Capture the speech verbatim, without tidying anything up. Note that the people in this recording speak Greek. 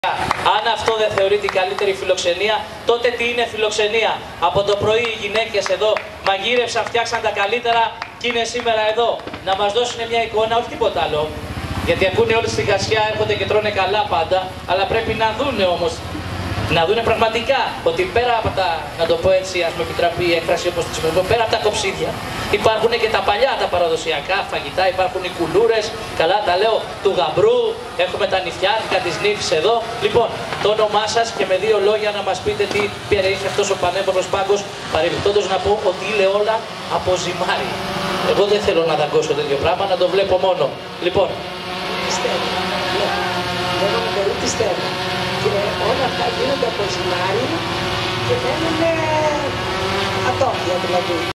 Αν αυτό δεν θεωρείται η καλύτερη φιλοξενία, τότε τι είναι φιλοξενία? Από το πρωί οι γυναίκες εδώ μαγείρευσαν, φτιάξαν τα καλύτερα και είναι σήμερα εδώ να μας δώσουν μια εικόνα, όχι τίποτα άλλο. Γιατί ακούνε όλοι στη Χασιά, έρχονται και τρώνε καλά πάντα, αλλά πρέπει να δούνε όμως, να δούνε πραγματικά ότι πέρα από τα, να το πω έτσι, ας με επιτραπεί η έκφραση όπως τη σημαίνει, πέρα από τα κοψίδια, υπάρχουν και τα παλιά, τα παραδοσιακά φαγητά, υπάρχουν οι κουλούρες, καλά τα λέω, του γαμπρού, έχουμε τα νηφιάτικα της νύφης εδώ. Λοιπόν, το όνομά σας και με δύο λόγια να μας πείτε τι περιέχει αυτός ο πανέμορφος πάγκος, παρεμπιπτόντως να πω ότι είναι όλα από ζυμάρι. Εγώ δεν θέλω να δαγκώσω τέτοιο πράγμα, να το βλέπω μόνο. Λοιπόν, πιστεύω, ναι, λέγομαι περίπου πιστεύω. Και όλα αυτά γίνονται από ζυμάρι και μένουν ατόφια δηλαδή.